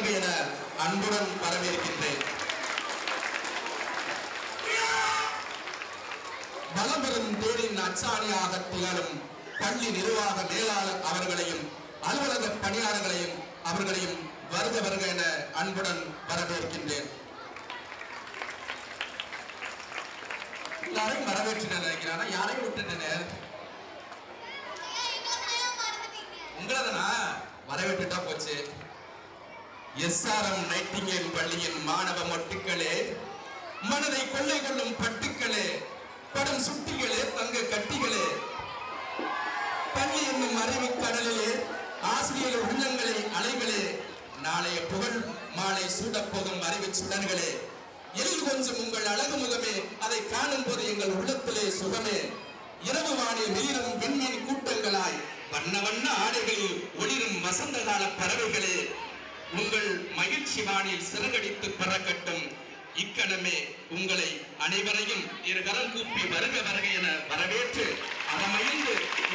வருக என அன்புடன் வரவேற்கின்றேன். பலம்பெறும் தேரின் அச்சாணியாக திகழும் பள்ளி நிர்வாக மேலாளர் அவர்களையும் அலுவலக பணியாளர்களையும் அவர்களையும் வருக வருக என அன்புடன் வரவேற்கின்றேன். எல்லாரையும் வரவேற்று நினைக்கிறானா? யாரையும் விட்டுட்டேன்? உங்களதானா? வரவேற்றுட்டா போச்சு. SRM நைட்டிங்கேல் பள்ளியின் மாணவ மொட்டுக்களே, மனதை கொள்ளை கொள்ளும் பட்டுக்களே, படம் சுட்டிகளே, தங்க கட்டிகளே, பள்ளி என்னும் அறிவு கடலிலே ஆசிரியர் உள்ளங்களை அலைகளே, நாளைய புகழ் மாலை சூடப்போகும் அறிவு சுடர்களே, எழில் கொஞ்சம் உங்கள் அழகு முகமே, அதை காணும் போது எங்கள் உள்ளத்திலே சுகமே, இரவு வானில் வெளியிடும் விண்மீன் கூட்டங்களாய் வண்ண வண்ண ஆடைகளில் ஒளிரும் வசந்த கால பறவைகளே, உங்கள் மகிழ்ச்சி வானில் சிறகடித்து பறக்கட்டும். இக்கணமே உங்களை அனைவரையும் இரு கரம் கூப்பி வருக வருக என வரவேற்று அறமகிழ்ந்து